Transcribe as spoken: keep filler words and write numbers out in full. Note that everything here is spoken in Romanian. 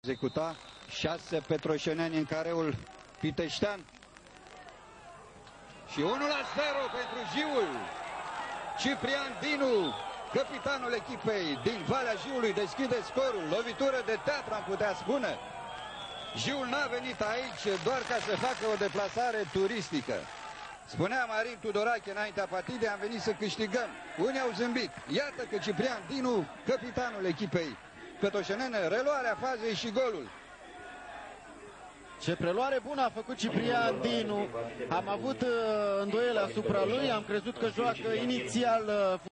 executa șase petroșeneni în careul piteștean și unul la zero pentru Jiul. Ciprian Dinu, capitanul echipei din Valea Jiului, deschide scorul. Lovitură de teatru, am putea spune. Jiul n-a venit aici doar ca să facă o deplasare turistică. Spunea Marin Tudorache înaintea partidei, am venit să câștigăm. Unii au zâmbit. Iată că Ciprian Dinu, capitanul echipei petoșenene, reluarea fazei și golul. Ce preluare bună a făcut Ciprian Dinu. Am avut uh, îndoiele asupra lui, am crezut că joacă inițial uh,